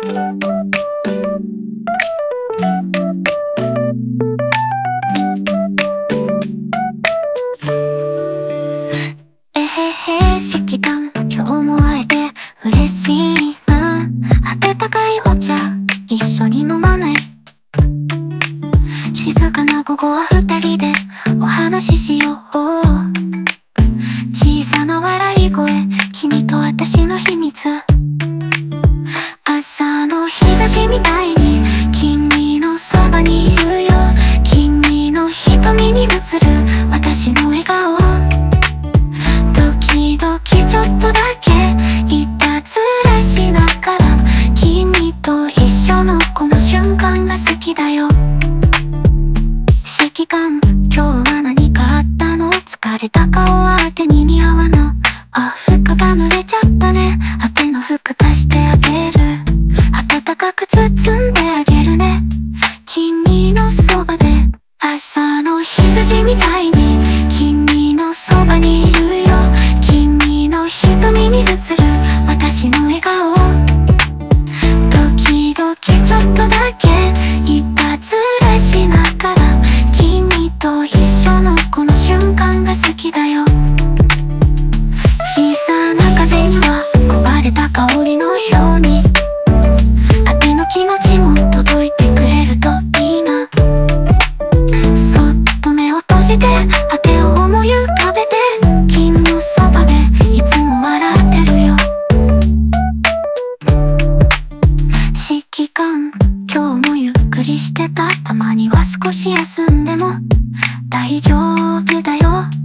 えへへ、指揮官、今日も会えて嬉しいな。温かいお茶、一緒に飲まない？静かな午後は二人でお話ししよう。小さな笑い声、君と私の秘密。朝の日差しみたいに君のそばにいるよ。君の瞳に映る私の笑顔。時々ちょっとだけいたずらしながら、君と一緒のこの瞬間が好きだよ。指揮官、今日は何かあったの？疲れた顔は手に似合わな。あ、服が濡れちゃったね。手の服貸してあげる。温かく包んであげるね。君のそばで朝の日差しみたいに君のそばにいるよ。君の瞳に映る私の笑顔。時々ちょっとだけいたずらしながら、君と一緒のこの瞬間が好きだよ。小さな風には焦がれた香りのように、あての気持ちも届いてくれるといいな。そっと目を閉じてあてを思い浮かべて、君のそばでいつも笑ってるよ。指揮官、今日もゆっくりしてた？たまには少し休んでも大丈夫だよ。